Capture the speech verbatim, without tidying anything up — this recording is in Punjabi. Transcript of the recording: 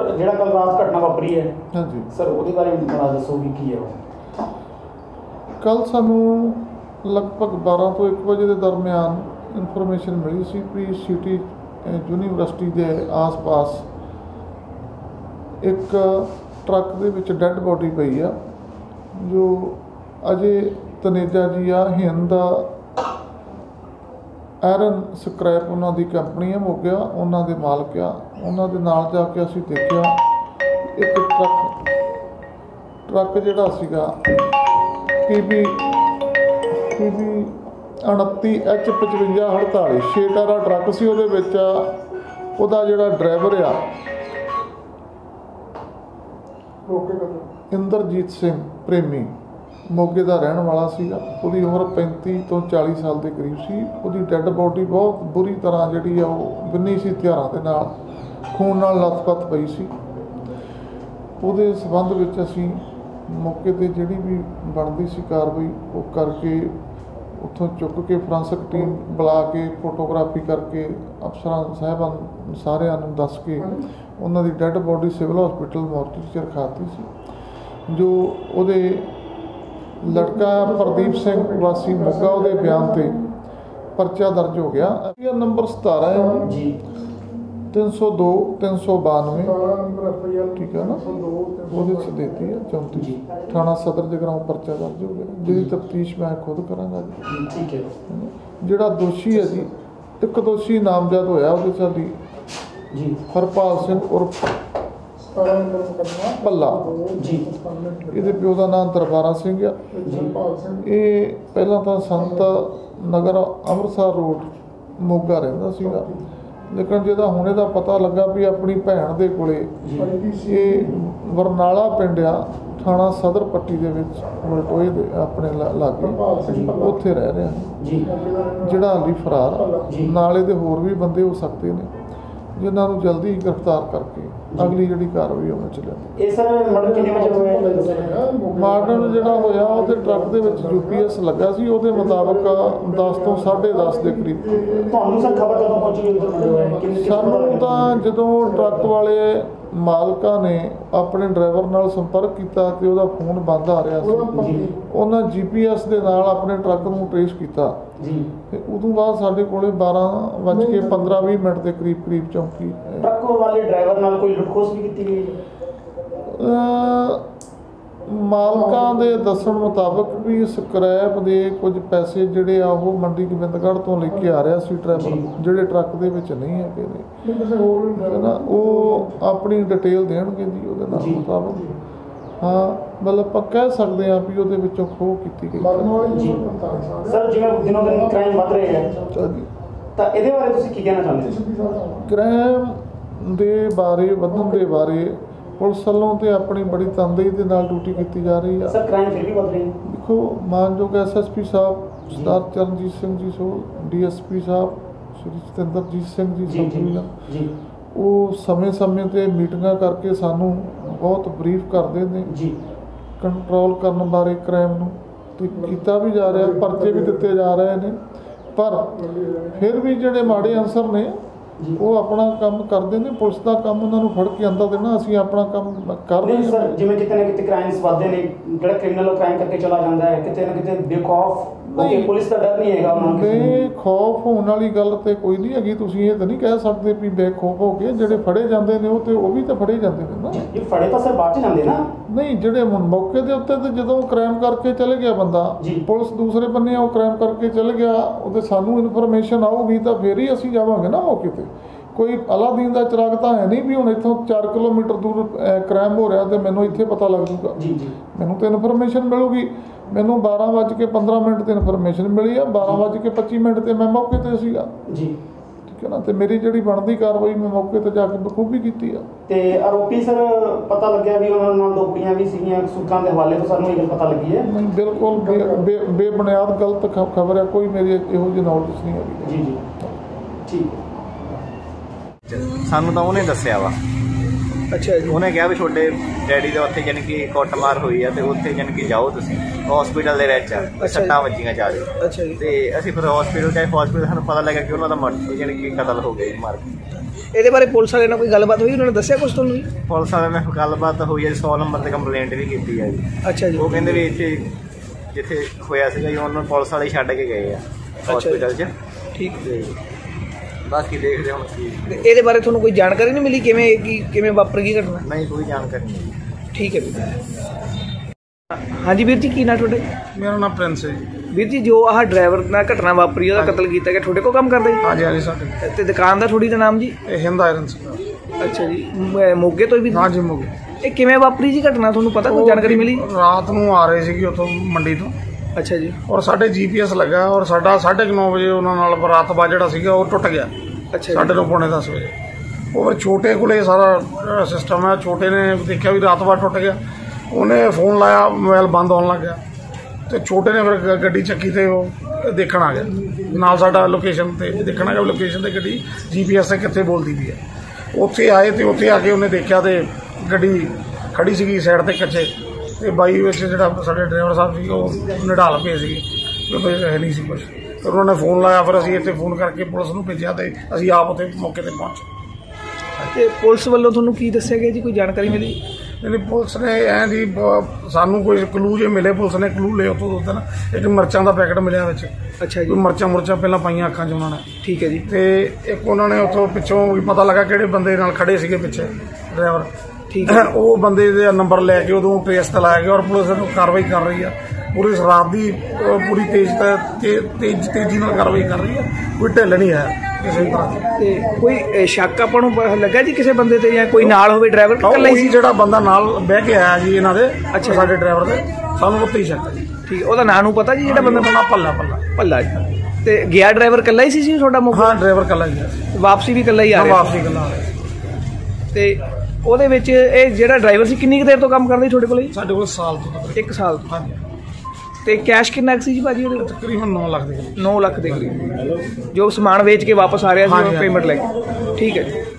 ਜਿਹੜਾ ਕੱਲ ਰਾਤ ਘਟਨਾ ਵਾਪਰੀ ਹੈ ਹਾਂਜੀ ਸਰ, ਉਹਦੇ ਬਾਰੇ ਬੜਾ ਦੱਸੋ ਵੀ ਕੀ ਹੈ ਉਹ। ਕੱਲ ਸਾਨੂੰ ਲਗਭਗ ਬਾਰਾਂ ਤੋਂ ਇੱਕ ਵਜੇ ਦੇ ਦਰਮਿਆਨ ਇਨਫੋਰਮੇਸ਼ਨ ਮਿਲੀ ਸੀ ਵੀ ਸਿਟੀ ਯੂਨੀਵਰਸਿਟੀ ਦੇ ਆਸ-ਪਾਸ ਇੱਕ ਟਰੱਕ ਦੇ ਵਿੱਚ ਡੈੱਡ ਬੋਡੀ ਪਈ ਆ, ਜੋ ਅਜੇ ਤਨੇਜਾ ਜੀ ਆ, ਹਿੰਦ ਆਇਰਨ ਸਕ੍ਰੈਪ ਉਹਨਾਂ ਦੀ ਕੰਪਨੀ ਹੈ ਮੋਗਾ, ਉਹਨਾਂ ਦੇ ਮਾਲਕ ਆ। ਉਹਨਾਂ ਦੇ ਨਾਲ ਜਾ ਕੇ ਅਸੀਂ ਦੇਖਿਆ ਇੱਕ ਟਰੱਕ ਟਰੱਕ ਜਿਹੜਾ ਸੀਗਾ ਪੀ ਬੀ ਪੀ ਬੀ ਉਨੱਤੀ ਐਚ ਪਚਵੰਜਾ ਅਠਤਾਲੀ ਛੇ ਟਾਇਰਾ ਟਰੱਕ ਸੀ। ਉਹਦੇ ਵਿੱਚ ਉਹਦਾ ਜਿਹੜਾ ਡਰਾਈਵਰ ਆ ਇੰਦਰਜੀਤ ਸਿੰਘ ਪ੍ਰੇਮੀ ਮੋਗੇ ਦਾ ਰਹਿਣ ਵਾਲਾ ਸੀਗਾ। ਉਹਦੀ ਉਮਰ ਪੈਂਤੀ ਤੋਂ ਚਾਲੀ ਸਾਲ ਦੇ ਕਰੀਬ ਸੀ। ਉਹਦੀ ਡੈੱਡ ਬੋਡੀ ਬਹੁਤ ਬੁਰੀ ਤਰ੍ਹਾਂ ਜਿਹੜੀ ਆ ਉਹ ਬਿੰਨੀ ਸੀ ਹਥਿਆਰਾਂ ਦੇ ਨਾਲ, ਖੂਨ ਨਾਲ ਲੱਥਪੱਥ ਪਈ ਸੀ। ਉਹਦੇ ਸੰਬੰਧ ਵਿੱਚ ਅਸੀਂ ਮੌਕੇ 'ਤੇ ਜਿਹੜੀ ਵੀ ਬਣਦੀ ਸੀ ਕਾਰਵਾਈ ਉਹ ਕਰਕੇ ਉੱਥੋਂ ਚੁੱਕ ਕੇ ਫੋਰੈਂਸਿਕ ਟੀਮ ਬੁਲਾ ਕੇ ਫੋਟੋਗ੍ਰਾਫੀ ਕਰਕੇ ਅਫਸਰਾਂ ਸਾਹਿਬਾਨ ਸਾਰਿਆਂ ਨੂੰ ਦੱਸ ਕੇ ਉਹਨਾਂ ਦੀ dead body civil hospital mortuary 'ਚ ਰਖਾਤੀ ਸੀ। ਜੋ ਉਹਦੇ ਲੜਕਾ ਪ੍ਰਦੀਪ ਸਿੰਘ ਵਾਸੀ ਮੋਗਾ, ਉਹਦੇ ਬਿਆਨ 'ਤੇ ਪਰਚਾ ਦਰਜ ਹੋ ਗਿਆ। ਨੰਬਰ ਸਤਾਰਾਂ ਹੈ ਜੀ, ਤਿੰਨ ਸੌ ਦੋ ਤਿੰਨ ਸੌ ਬਾਨਵੇਂ, ਠੀਕ ਹੈ ਨਾ, ਉਹਦੇ 'ਚ ਦੇਤੀ ਹੈ ਚੌਂਤੀ ਜੀ। ਥਾਣਾ ਸਦਰ ਜਗਰਾਉਂ ਪਰਚਾ ਦਰਜ ਹੋ ਗਿਆ, ਜਿਹਦੀ ਤਫਤੀਸ਼ ਮੈਂ ਖੁਦ ਕਰਾਂਗਾ ਜੀ। ਠੀਕ ਹੈ। ਜਿਹੜਾ ਦੋਸ਼ੀ ਹੈ ਜੀ, ਇੱਕ ਦੋਸ਼ੀ ਨਾਮਜ਼ਦ ਹੋਇਆ, ਉਹਦੇ ਸਾਡੀ ਜੀ ਹਰਪਾਲ ਸਿੰਘ ਉਰਫ ਭੱਲਾ ਜੀ, ਇਹਦੇ ਪਿਓ ਦਾ ਨਾਮ ਦਰਬਾਰਾ ਸਿੰਘ ਆ। ਇਹ ਪਹਿਲਾਂ ਤਾਂ ਸੰਤ ਨਗਰ ਅੰਮ੍ਰਿਤਸਰ ਰੋਡ ਮੋਗਾ ਰਹਿੰਦਾ ਸੀਗਾ, ਲੇਕਿਨ ਜਿਹਦਾ ਹੁਣ ਇਹਦਾ ਪਤਾ ਲੱਗਾ ਵੀ ਆਪਣੀ ਭੈਣ ਦੇ ਕੋਲੇ ਇਹ ਬਰਨਾਲਾ ਪਿੰਡ ਆ, ਥਾਣਾ ਸਦਰ ਪੱਟੀ ਦੇ ਵਿੱਚ ਵਲਟੋਏ ਦੇ ਆਪਣੇ ਲਾਗੇ ਉੱਥੇ ਰਹਿ ਰਿਹਾ ਜੀ, ਜਿਹੜਾ ਹਾਲੀ ਫਰਾਰ। ਨਾਲ ਇਹਦੇ ਹੋਰ ਵੀ ਬੰਦੇ ਹੋ ਸਕਦੇ ਨੇ, ਜਿਨ੍ਹਾਂ ਨੂੰ ਜਲਦੀ ਹੀ ਗ੍ਰਿਫਤਾਰ ਕਰਕੇ ਅਗਲੀ ਜਿਹੜੀ ਕਾਰਵਾਈ ਹੋਣੀ ਚਾਹੀਦੀ। ਇਹ ਸਰ ਮਰਡਰ ਕਿੰਨੇ ਵਜੇ ਹੋਇਆ? ਮਰਡਰ ਜਿਹੜਾ ਹੋਇਆ ਉਹਦੇ ਟਰੱਕ ਦੇ ਵਿੱਚ ਯੂ ਪੀ ਐਸ ਲੱਗਾ ਸੀ, ਉਹਦੇ ਮੁਤਾਬਕ ਦਸ ਤੋਂ ਸਾਢੇ ਦਸ ਦੇ ਕਰੀਬ। ਤੁਹਾਨੂੰ ਸਰ ਖਬਰ ਕਦੋਂ ਪਹੁੰਚੀ? ਸਾਨੂੰ ਤਾਂ ਜਦੋਂ ਟਰੱਕ ਵਾਲੇ ਮਾਲਕਾਂ ਨੇ ਆਪਣੇ ਡਰਾਈਵਰ ਨਾਲ ਸੰਪਰਕ ਕੀਤਾ ਤੇ ਉਹਦਾ ਫੋਨ ਬੰਦ ਆ ਰਿਹਾ ਸੀ, ਉਹਨਾਂ ਜੀ ਪੀ ਐਸ ਦੇ ਨਾਲ ਆਪਣੇ ਟਰੱਕ ਨੂੰ ਟਰੇਸ ਕੀਤਾ ਜੀ। ਤੇ ਉਦੋਂ ਬਾਅਦ ਸਾਡੇ ਕੋਲੇ ਬਾਰਾਂ ਵੱਜ ਕੇ ਪੰਦਰਾਂ ਵੀਹ ਮਿੰਟ ਦੇ ਕਰੀਬ ਕਰੀਬ ਚੌਂਕੀ ਟਰੱਕ ਵਾਲੇ ਡਰਾਈਵਰ ਨਾਲ ਕੋਈ ਲੁੱਟ-ਖੋਸ ਵੀ ਕੀਤੀ ਗਈ? ਮਾਲਕਾਂ ਦੇ ਦੱਸਣ ਮੁਤਾਬਕ ਵੀ ਸਕ੍ਰੈਪ ਦੇ ਕੁਝ ਪੈਸੇ ਜਿਹੜੇ ਆ ਉਹ ਮੰਡੀ ਗੋਬਿੰਦਗੜ੍ਹ ਤੋਂ ਲੈ ਕੇ ਆ ਰਿਹਾ ਸੀ ਡਰਾਈਵਰ, ਜਿਹੜੇ ਟਰੱਕ ਦੇ ਵਿੱਚ ਨਹੀਂ ਹੈਗੇ ਨੇ ਨਾ, ਉਹ ਆਪਣੀ ਡਿਟੇਲ ਦੇਣਗੇ ਜੀ ਉਹਦੇ ਨਾਲ ਮੁਤਾਬਕ। ਹਾਂ, ਮਤਲਬ ਆਪਾਂ ਕਹਿ ਸਕਦੇ ਹਾਂ ਵੀ ਉਹਦੇ ਵਿੱਚੋਂ ਖੋਹ ਕੀਤੀ ਗਈ ਜੀ। ਸਰ ਜਿਵੇਂ ਦਿਨੋਂ ਦਿਨ ਕ੍ਰਾਈਮ ਵੱਧ ਰਹੇ ਹੈ ਤਾਂ ਇਹਦੇ ਬਾਰੇ ਤੁਸੀਂ ਕੀ ਕਹਿਣਾ ਚਾਹੁੰਦੇ ਹੋ? ਕ੍ਰਾਈਮ ਦੇ ਬਾਰੇ ਵਧਣ ਦੇ ਬਾਰੇ ਪੁਲਿਸ ਵੱਲੋਂ ਤੇ ਆਪਣੀ ਬੜੀ ਤਨਦੇਹੀ ਦੇ ਨਾਲ ਡਿਊਟੀ ਕੀਤੀ ਜਾ ਰਹੀ ਆ। ਸਰ ਕ੍ਰਾਈਮ ਫਿਰ ਵੀ ਵੱਧ ਰਹੀ ਹੈ। ਦੇਖੋ, ਮਾਨਯੋਗ S S P sahib Sardar Charanjit Singh ji ਸੋਲ, D S P sahib Shri Satinderjit Singh ji Sandhu ਜੀ, ਉਹ ਸਮੇਂ ਸਮੇਂ 'ਤੇ ਮੀਟਿੰਗਾਂ ਕਰਕੇ ਸਾਨੂੰ ਬਹੁਤ ਬਰੀਫ ਕਰਦੇ ਨੇ ਜੀ, ਕੰਟਰੋਲ ਕਰਨ ਬਾਰੇ ਕ੍ਰਾਈਮ ਨੂੰ, ਤੇ ਕੀਤਾ ਵੀ ਜਾ ਰਿਹਾ, ਪਰਚੇ ਵੀ ਦਿੱਤੇ ਜਾ ਰਹੇ ਨੇ। ਪਰ ਫਿਰ ਵੀ ਜਿਹੜੇ ਮਾੜੇ ਅਨਸਰ ਨੇ ਉਹ ਆਪਣਾ ਕੰਮ ਕਰਦੇ ਨੇ। ਪੁਲਿਸ ਦਾ ਕੰਮ ਉਹਨਾਂ ਨੂੰ ਫੜ ਕੇ ਅੰਦਰ ਦੇਣਾ, ਅਸੀਂ ਆਪਣਾ ਕੰਮ ਕਰ ਰਹੇ ਹਾਂ। ਸਰ ਜਿਵੇਂ ਕਿਤੇ ਨਾ ਕਿਤੇ ਕ੍ਰਾਈਮਸ ਵੱਧਦੇ ਨੇ, ਜਿਹੜਾ ਕ੍ਰਿਮੀਨਲ ਕ੍ਰਾਈਮ ਕਰਕੇ ਚਲਾ ਜਾਂਦਾ ਹੈ, ਕਿਤੇ ਨਾ ਕਿਤੇ ਬੇਖੌਫ ਹੋ ਕੇ ਪੁਲਿਸ ਦਾ ਡਰ ਨਹੀਂ ਹੈਗਾ ਉਹਨਾਂ ਨੂੰ। ਬੇਖੌਫ ਹੋਣ ਵਾਲੀ ਗੱਲ ਤੇ ਕੋਈ ਨਹੀਂ ਹੈਗੀ। ਤੁਸੀਂ ਇਹ ਤਾਂ ਨਹੀਂ ਕਹਿ ਸਕਦੇ ਵੀ ਬੇਖੌਫ ਹੋ ਕੇ ਜਿਹੜੇ ਫੜੇ ਜਾਂਦੇ ਨੇ ਉਹ ਤੇ ਉਹ ਵੀ ਤਾਂ ਫੜੇ ਜਾਂਦੇ ਨੇ ਨਾ। ਇਹ ਫੜੇ ਤਾਂ ਸਰ ਬਾਅਦ 'ਚ ਜਾਂਦੇ ਨਾ। ਨਹੀਂ, ਜਿਹੜੇ ਹੁਣ ਮੌਕੇ ਦੇ ਉੱਤੇ ਤੇ ਜਦੋਂ ਕ੍ਰਾਈਮ ਕਰਕੇ ਚਲੇ ਗਿਆ ਬੰਦਾ, ਪੁਲਿਸ ਦੂਸਰੇ ਬੰਨੇ ਉਹ ਕ੍ਰਾਈਮ ਕਰਕੇ ਚਲੇ ਗਿਆ, ਉਹਦੇ ਸਾਨੂੰ ਇਨਫੋਰਮੇਸ਼ਨ ਆਊਗੀ ਤਾਂ ਫਿਰ ਹੀ ਅਸੀਂ ਜਾਵਾਂਗੇ ਨਾ ਮੌਕੇ 'ਤੇ। ਕੋਈ ਅਲਾਦੀਨ ਦਾ ਚਿਰਾਗ ਤਾਂ ਹੈ ਨਹੀਂ ਵੀ ਹੁਣ ਇੱਥੋਂ ਚਾਰ ਕਿਲੋਮੀਟਰ ਦੂਰ ਕ੍ਰਾਈਮ ਹੋ ਰਿਹਾ ਤੇ ਮੈਨੂੰ ਇੱਥੇ ਪਤਾ ਲੱਗ ਜੂਗਾ। ਮੈਨੂੰ ਤਾਂ ਇਨਫੋਰਮੇਸ਼ਨ ਮਿਲੂਗੀ। ਮੈਨੂੰ ਬਾਰਾਂ ਵੱਜ ਕੇ ਪੰਦਰਾਂ ਮਿੰਟ 'ਤੇ ਇਨਫੋਰਮੇਸ਼ਨ ਮਿਲੀ ਆ, ਬਾਰਾਂ ਵੱਜ ਕੇ ਪੱਚੀ ਮਿੰਟ 'ਤੇ ਮੈਂ ਮੌਕੇ 'ਤੇ ਸੀਗਾ ਜੀ, ਠੀਕ ਹੈ ਨਾ। ਤੇ ਮੇਰੀ ਜਿਹੜੀ ਬਣਦੀ ਕਾਰਵਾਈ ਮੈਂ ਮੌਕੇ 'ਤੇ ਜਾ ਕੇ ਬਖੂਬੀ ਕੀਤੀ ਆ। ਤੇ ਆਰੋਪੀ ਸਰ ਪਤਾ ਲੱਗਿਆ ਵੀ ਉਹਨਾਂ ਨਾਲ ਦੋ ਕੁੜੀਆਂ ਵੀ ਸੀਗੀਆਂ, ਸੂਤਰਾਂ ਦੇ ਹਵਾਲੇ ਤੋਂ ਸਾਨੂੰ ਇਹ ਗੱਲ ਪਤਾ ਲੱਗੀ ਹੈ। ਨਹੀਂ, ਬਿਲਕੁਲ ਬੇਬੁਨਿਆਦ ਗਲਤ ਖਬਰ ਹੈ, ਕੋਈ ਮੇਰੀ ਇਹੋ ਜਿਹੀ ਨੌਲੇਜ ਨਹੀਂ ਹੈਗੀ ਜੀ ਜੀ। ਠੀਕ, ਸਾਨੂੰ ਤਾਂ ਉਹਨੇ ਦੱਸਿਆ ਵਾ। ਅੱਛਾ ਜੀ। ਉਹਨੇ ਕਿਹਾ ਵੀ ਤੁਹਾਡੇ ਡੈਡੀ ਦਾ ਉੱਥੇ ਜਾਣੀ ਕਿ ਕੁੱਟਮਾਰ ਹੋਈ ਆ ਤੇ ਉੱਥੇ ਜਾਣੀ ਕਿ ਜਾਓ ਤੁਸੀਂ ਹਸਪੀਟਲ ਦੇ ਵਿੱਚ, ਸੱਟਾਂ ਵੱਜੀਆਂ ਜਾ ਰਹੀ। ਅੱਛਾ ਜੀ। ਤੇ ਅਸੀਂ ਫਿਰ ਹਸਪੀਟਲ ਗਏ। ਹਸਪੀਟਲ ਸਾਨੂੰ ਪਤਾ ਲੱਗਾ ਕਿ ਉਹਨਾਂ ਦਾ ਮਰਡਰ ਜਾਣੀ ਕਿ ਕਤਲ ਹੋ ਗਿਆ ਮਾਰ ਕੇ। ਇਹਦੇ ਬਾਰੇ ਪੁਲਿਸ ਵਾਲਿਆਂ ਨਾਲ ਕੋਈ ਗੱਲਬਾਤ ਹੋਈ, ਉਹਨਾਂ ਨੇ ਦੱਸਿਆ ਕੁਝ ਤੁਹਾਨੂੰ? ਪੁਲਿਸ ਵਾਲਿਆਂ ਨੇ ਗੱਲਬਾਤ ਹੋਈ ਹੈ, ਸੌ ਨੰਬਰ ਤੇ ਕੰਪਲੇਂਟ ਵੀ ਕੀਤੀ ਹੈ ਜੀ। ਅੱਛਾ ਜੀ। ਉਹ ਕਹਿੰਦੇ ਵੀ ਇੱਥੇ ਜਿੱਥੇ ਹੋਇਆ ਸੀਗਾ ਜੀ ਉਹਨਾਂ ਪੁਲਿਸ ਵਾਲੇ ਛੱਡ ਕੇ ਗਏ ਆ ਹਸਪੀਟਲ 'ਚ। ਠੀਕ ਤੇ ਬਾਕੀ ਦੇਖਦੇ ਹੁਣ ਕੀ। ਤੇ ਇਹਦੇ ਬਾਰੇ ਤੁਹਾਨੂੰ ਕੋਈ ਜਾਣਕਾਰੀ ਨਹੀਂ ਮਿਲੀ ਕਿਵੇਂ ਕੀ ਕਿਵੇਂ ਵਾਪਰ ਗਈ ਘਟਨਾ? ਨਹੀਂ, ਕੋਈ ਜਾਣਕਾਰੀ ਨਹੀਂ। ਠੀਕ ਹੈ ਵੀਰ। ਹਾਂਜੀ ਵੀਰ ਜੀ, ਕੀ ਨਾਂ ਤੁਹਾਡਾ? ਮੇਰਾ ਨਾਮ ਪ੍ਰਿੰਸ ਹੈ ਜੀ। ਵੀਰ ਜੀ, ਜੋ ਆਹ ਡਰਾਈਵਰ ਨਾਲ ਘਟਨਾ ਵਾਪਰੀ ਉਹਦਾ ਕਤਲ ਕੀਤਾ ਗਿਆ, ਤੁਹਾਡੇ ਕੋਲ ਕੰਮ ਕਰਦਾ ਜੀ? ਹਾਂਜੀ ਹਾਂਜੀ ਸਾਡੇ ਤੇ ਦੁਕਾਨ ਦਾ ਥੋੜੀ ਦਾ ਨਾਮ ਜੀ? ਇਹ ਹਿੰਦ ਆਇਰਨ ਸੀ। ਅੱਛਾ ਜੀ। ਮ- ਮੋਗੇ ਤੋਂ ਵੀ? ਹਾਂਜੀ ਮੋਗੇ। ਇਹ ਕਿਵੇਂ ਵਾਪਰੀ ਜੀ ਘਟਨਾ, ਤੁਹਾਨੂੰ ਪਤਾ ਕੋਈ ਜਾਣਕਾਰੀ ਮਿਲੀ? ਰਾਤ ਨੂੰ ਆ ਰਹੇ ਸੀਗੇ ਉੱਥੋਂ ਮੰਡੀ ਤੋਂ, ਅੱਛਾ ਜੀ। ਔਰ ਸਾਡੇ ਜੀਪੀਐਸ ਲੱਗਾ ਔਰ ਸਾਡਾ ਸਾਢੇ ਕੁ ਨੌ ਵਜੇ ਉਹਨਾਂ ਨਾਲ ਰਾਤਬਾ ਜਿਹੜਾ ਸੀਗਾ ਉਹ ਟੁੱਟ ਗਿਆ। ਅੱਛਾ ਸਾਢੇ ਨੌ ਪੌਣੇ ਦਸ ਵਜੇ। ਉਹ ਫਿਰ ਛੋਟੇ ਕੋਲੇ ਸਾਰਾ ਸਿਸਟਮ ਹੈ। ਛੋਟੇ ਨੇ ਦੇਖਿਆ ਵੀ ਰਾਤਬਾ ਟੁੱਟ ਗਿਆ, ਉਹਨੇ ਫੋਨ ਲਾਇਆ, ਮੋਬਾਈਲ ਬੰਦ ਹੋਣ ਲੱਗ ਗਿਆ ਤੇ ਛੋਟੇ ਨੇ ਫਿਰ ਗ- ਗੱਡੀ ਚੱਕੀ ਤੇ ਉਹ ਦੇਖਣ ਆ ਗਿਆ ਨਾਲ ਸਾਡਾ ਲੋਕੇਸ਼ਨ ਤੇ ਦੇਖਣ ਆ ਗਿਆ ਲੋਕੇਸ਼ਨ ਤੇ ਗੱਡੀ ਜੀਪੀਐਸ ਤੇ ਕਿੱਥੇ ਬੋਲਦੀ ਪਈ ਹੈ। ਉੱਥੇ ਆਏ ਤੇ ਉੱਥੇ ਆ ਕੇ ਉਹਨੇ ਦੇਖਿਆ ਤੇ ਗੱਡੀ ਖੜੀ ਸੀਗੀ ਸਾਈਡ ਤੇ ਕੱਚੇ ਤੇ ਬਾਈ ਵਿੱਚ ਜਿਹੜਾ ਸਾਡੇ ਡਰਾਈਵਰ ਸਾਹਿਬ ਸੀ ਉਹ ਨਿਢਾਲ ਪਏ ਸੀਗੇ ਵੀ ਹੈ ਨਹੀਂ ਸੀ ਕੁਛ। ਫਿਰ ਉਹਨਾਂ ਨੇ ਫੋਨ ਲਾਇਆ, ਫਿਰ ਅਸੀਂ ਇੱਥੇ ਫੋਨ ਕਰਕੇ ਪੁਲਿਸ ਨੂੰ ਭੇਜਿਆ ਤੇ ਅਸੀਂ ਆਪ ਉੱਥੇ ਮੌਕੇ ਤੇ ਪਹੁੰਚੇ। ਤੇ ਪੁਲਿਸ ਵੱਲੋਂ ਤੁਹਾਨੂੰ ਕੀ ਦੱਸਿਆ ਗਿਆ ਜੀ, ਕੋਈ ਜਾਣਕਾਰੀ ਮਿਲੀ? ਨਹੀਂ ਪੁਲਿਸ ਨੇ ਐਂ ਜੀ ਬ- ਸਾਨੂੰ ਕੋਈ ਕਲੂ ਜੇ ਮਿਲੇ, ਪੁਲਿਸ ਨੇ ਕਲੂ ਲਏ ਉੱਥੋਂ ਦੋ ਦਿਨ। ਇੱਕ ਮਿਰਚਾਂ ਦਾ ਪੈਕਟ ਮਿਲਿਆ ਵਿੱਚ, ਅੱਛਾ ਜੀ। ਕੋਈ ਮਿਰਚਾਂ ਮੁਰਚਾਂ ਪਹਿਲਾਂ ਪਾਈਆਂ ਅੱਖਾਂ 'ਚ ਉਹਨਾਂ ਨੇ। ਠੀਕ ਹੈ ਜੀ। ਤੇ ਇੱਕ ਉਹਨਾਂ ਨੇ ਉੱਥੋਂ ਪਿੱਛੋਂ ਵੀ ਪਤਾ ਲੱਗਾ ਕਿਹੜੇ ਬੰਦੇ ਨਾਲ ਖੜੇ ਸੀਗੇ ਪਿੱਛੇ ਡਰਾਈਵਰ। ਠੀਕ ਹੈ। ਉਹ ਬੰਦੇ ਦੇ ਨੰਬਰ ਲੈ ਕੇ ਉਦੋਂ ਟ੍ਰੇਸ ਤੇ ਲਾਇਆ ਗਿਆ ਔਰ ਪੁਲਿਸ ਨੂੰ ਕਾਰਵਾਈ ਕਰ ਰਹੀ ਆ ਪੂਰੀ ਰਾਤ ਦੀ ਅਹ ਪੂਰੀ ਤੇਜ਼ ਤੇ ਤੇਜ਼ ਤੇਜ਼ੀ ਨਾਲ ਕਾਰਵਾਈ ਕਰ ਰਹੀ ਆ। ਕੋਈ ਢਿੱਲ ਨਹੀਂ ਹੈ ਕਿਸੇ ਵੀ ਤਰ੍ਹਾਂ ਦੀ। ਤੇ ਕੋਈ ਅ, ਸ਼ੱਕ ਆਪਾਂ ਨੂੰ ਪ- ਲੱਗਾ ਜੀ ਕਿਸੇ ਬੰਦੇ ਤੇ, ਜਾਂ ਕੋਈ ਨਾਲ ਹੋਵੇ ਡਰਾਈਵਰ ਕਿ ਇਕੱਲਾ ਹੀ ਉਹੀ ਸੀ? ਜਿਹੜਾ ਬੰਦਾ ਨਾਲ ਬਹਿ ਕੇ ਆਇਆ ਜੀ ਇਹਨਾਂ ਦੇ, ਅੱਛਾ। ਸਾਡੇ ਡਰਾਈਵਰ ਦੇ, ਸਾਨੂੰ ਉੱਤੇ ਹੀ ਸ਼ੱਕ ਹੈ ਜੀ। ਠੀਕ ਹੈ। ਉਹਦਾ ਨਾਂ ਨੂੰ ਪਤਾ ਜੀ ਜਿਹੜਾ ਬੰਦਾ? ਬੰਦਾ ਪੱਲਾ ਪੱਲਾ ਭੱਲਾ ਜੀ। ਤੇ ਗਿਆ ਡਰਾਈਵਰ ਇਕੱਲਾ ਹੀ ਸੀ ਜੀ ਤੁਹਾਡਾ ਮੌਕੇ? ਹਾਂ ਡਰਾਈਵਰ ਕੱਲਾ ਹੀ ਗਿਆ ਸੀ। ਵਾਪਸੀ ਵੀ ਇਕੱਲਾ ਹੀ ਆ ਹਾਂ ਰਿਹਾ ਵਾਪਸੀ ਕੱਲਾ ਆ ਰਿਹਾ ਸੀ। ਤੇ ਉਹਦੇ ਵਿੱਚ ਇਹ ਜਿਹੜਾ ਡਰਾਈਵਰ ਸੀ ਕਿੰਨੀ ਕੁ ਦੇਰ ਤੋਂ ਕੰਮ ਕਰਦਾ ਜੀ ਤੁਹਾਡੇ ਕੋਲ ਜੀ? ਸਾਡੇ ਕੋਲ ਸਾਲ ਤੋਂ ਤਕਰੀਬਨ। ਇੱਕ ਸਾਲ ਤੋਂ। ਹਾਂਜੀ ਤੇ ਕੈਸ਼ ਕਿੰਨਾ ਕੁ ਸੀ ਜੀ ਭਾਜੀ ਉਹਦੇ ਕੋਲ? ਤਕਰੀਬਨ ਨੌ ਲੱਖ ਦੇ ਕਰੀਬ। ਨੌ ਲੱਖ ਦੇ ਕਰੀਬ, ਜੋ ਸਮਾਨ ਵੇਚ ਕੇ ਵਾਪਸ ਆ ਰਿਹਾ ਸੀ ਹਾਂਜੀ, ਉਹ ਪੇਮੈਂਟ ਲੈ ਕੇ। ਠੀਕ ਹੈ ਜੀ।